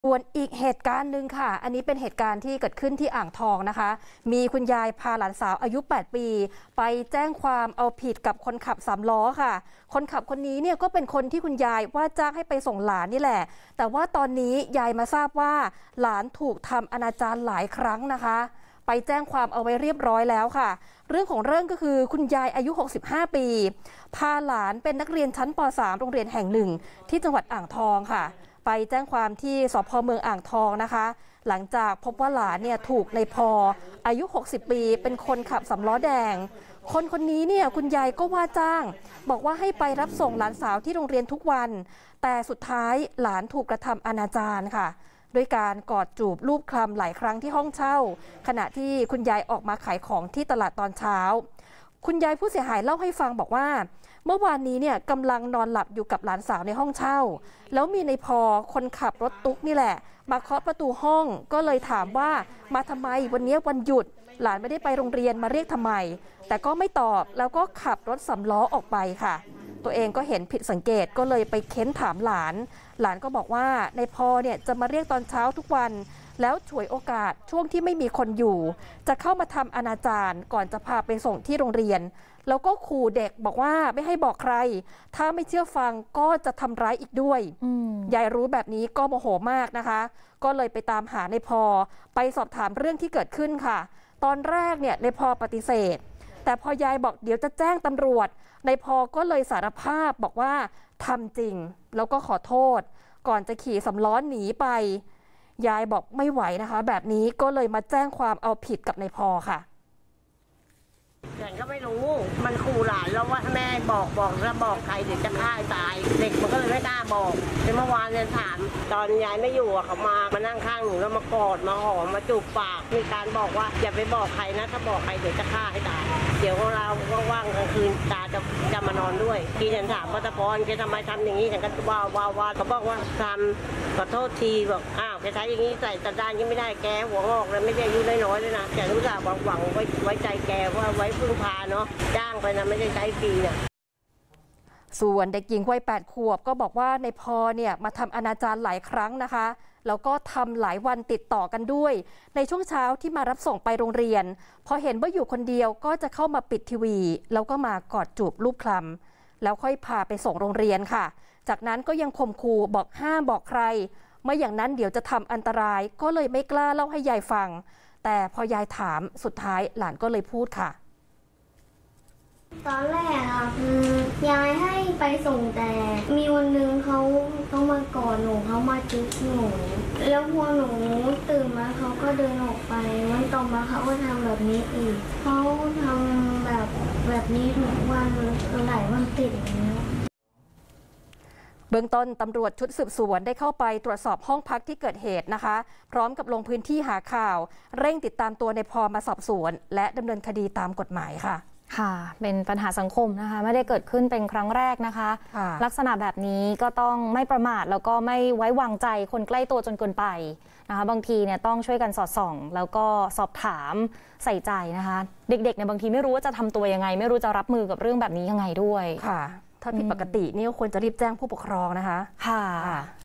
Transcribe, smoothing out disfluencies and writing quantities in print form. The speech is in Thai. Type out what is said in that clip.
ส่วนอีกเหตุการณ์หนึ่งค่ะ อันนี้เป็นเหตุการณ์ที่เกิดขึ้นที่อ่างทองนะคะ มีคุณยายพาหลานสาวอายุ 8 ปี ไปแจ้งความเอาผิดกับคนขับ3 ล้อค่ะ คนขับคนนี้เนี่ยก็เป็นคนที่คุณยายว่าจ้างให้ไปส่งหลานนี่แหละ แต่ว่าตอนนี้ยายมาทราบว่าหลานถูกทำอนาจารหลายครั้งนะคะ ไปแจ้งความเอาไว้เรียบร้อยแล้วค่ะ เรื่องของเรื่องก็คือคุณยายอายุ 65 ปี พาหลานเป็นนักเรียนชั้นป .3 โรงเรียนแห่งหนึ่งที่จังหวัดอ่างทองค่ะไปแจ้งความที่สพ.เมืองอ่างทองนะคะหลังจากพบว่าหลานเนี่ยถูกในพออายุ 60 ปีเป็นคนขับ3 ล้อแดงคนนี้เนี่ยคุณยายก็ว่าจ้างบอกว่าให้ไปรับส่งหลานสาวที่โรงเรียนทุกวันแต่สุดท้ายหลานถูกกระทำอนาจารค่ะด้วยการกอดจูบลูบคลำหลายครั้งที่ห้องเช่าขณะที่คุณยายออกมาขายของที่ตลาดตอนเช้าคุณยายผู้เสียหายเล่าให้ฟังบอกว่าเมื่อวานนี้เนี่ยกำลังนอนหลับอยู่กับหลานสาวในห้องเช่าแล้วมีในพอคนขับรถตุ๊กนี่แหละมาเคาะประตูห้องก็เลยถามว่ามาทำไมวันนี้วันหยุดหลานไม่ได้ไปโรงเรียนมาเรียกทำไมแต่ก็ไม่ตอบแล้วก็ขับรถ3 ล้อออกไปค่ะตัวเองก็เห็นผิดสังเกตก็เลยไปเค้นถามหลานก็บอกว่าในพอเนี่ยจะมาเรียกตอนเช้าทุกวันแล้วฉวยโอกาสช่วงที่ไม่มีคนอยู่จะเข้ามาทำอนาจารก่อนจะพาไปส่งที่โรงเรียนแล้วก็ขู่เด็กบอกว่าไม่ให้บอกใครถ้าไม่เชื่อฟังก็จะทำร้ายอีกด้วยยายรู้แบบนี้ก็โมโหมากนะคะก็เลยไปตามหาในพอไปสอบถามเรื่องที่เกิดขึ้นค่ะตอนแรกเนี่ยในพอปฏิเสธแต่พอยายบอกเดี๋ยวจะแจ้งตำรวจในพอก็เลยสารภาพบอกว่าทำจริงแล้วก็ขอโทษก่อนจะขี่3 ล้อหนีไปยายบอกไม่ไหวนะคะแบบนี้ก็เลยมาแจ้งความเอาผิดกับในพอค่ะฉันก็ไม่รู้มันขู่หลานแล้วว่าแม่บอกแล้วบอกใครเดี๋ยวจะฆ่าตายเด็กมันก็เลยไม่กล้าบอกเมื่อวานเนี่ยถามตอนยายไม่อยู่เขามานั่งข้างหนูแล้วมากอดมาหอมมาจูบปากมีการบอกว่าอย่าไปบอกใครนะถ้าบอกใครเดี๋ยวจะฆ่าให้ตายเดี๋ยวเราว่างๆกลางคืนตาจะมานอนด้วยที่ฉันถามว่าตะพรแกทำไมทำอย่างนี้ฉันก็ว่าเขาบอกว่าทำขอโทษทีบอกอ้าวแกใช้อย่างนี้ใส่ตาด้านยังไม่ได้แกหัวงอกเลยไม่ได้อายุน้อยๆเลยนะแต่รู้จักหวังไว้ใจแกว่าไว้พึ่งพาเนาะจ้างไปนะไม่ได้ใช้ฟรีเนี่ยส่วนเด็กหญิงวัย8 ขวบก็บอกว่าในพอเนี่ยมาทำอนาจารหลายครั้งนะคะแล้วก็ทำหลายวันติดต่อกันด้วยในช่วงเช้าที่มารับส่งไปโรงเรียนพอเห็นว่าอยู่คนเดียวก็จะเข้ามาปิดทีวีแล้วก็มากอดจูบลูบคลำแล้วค่อยพาไปส่งโรงเรียนค่ะจากนั้นก็ยังข่มขู่บอกห้ามบอกใครไม่อย่างนั้นเดี๋ยวจะทำอันตรายก็เลยไม่กล้าเล่าให้ยายฟังแต่พอยายถามสุดท้ายหลานก็เลยพูดค่ะตอนแรกอะคือยายให้ไปส่งแต่มีวันหนึ่งเขามากอดหนูเขามาจุ๊บหนูแล้วพอหนูตื่นมาเขาก็เดินออกไปวันต่อมาเขาก็ทำแบบนี้อีกเขาทำแบบนี้ทุกวันหลายวันติดอย่างนี้เบื้องต้นตำรวจชุดสืบสวนได้เข้าไปตรวจสอบห้องพักที่เกิดเหตุนะคะพร้อมกับลงพื้นที่หาข่าวเร่งติดตามตัวในพอมาสอบสวนและดำเนินคดีตามกฎหมายค่ะค่ะเป็นปัญหาสังคมนะคะไม่ได้เกิดขึ้นเป็นครั้งแรกนะคะลักษณะแบบนี้ก็ต้องไม่ประมาทแล้วก็ไม่ไว้วางใจคนใกล้ตัวจนเกินไปนะคะบางทีเนี่ยต้องช่วยกันสอดส่องแล้วก็สอบถามใส่ใจนะคะเด็กๆเนี่ยบางทีไม่รู้ว่าจะทำตัวยังไงไม่รู้จะรับมือกับเรื่องแบบนี้ยังไงด้วยค่ะถ้าผิดปกตินี่ก็ควรจะรีบแจ้งผู้ปกครองนะคะค่ะ